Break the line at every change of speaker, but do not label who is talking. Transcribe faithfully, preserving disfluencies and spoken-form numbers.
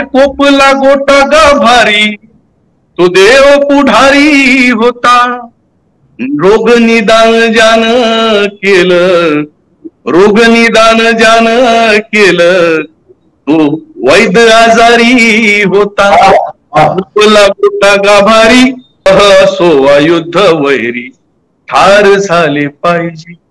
कोपला गोटा गाभारी तो देव पुढारी होता. रोग निदान ज्यान केलं, रोग निदान ज्यान केलं तो वैद्य आजारी होता. कोपला गोटा गाभारी असो युद्ध वैरी ठार झाले पाहिजे.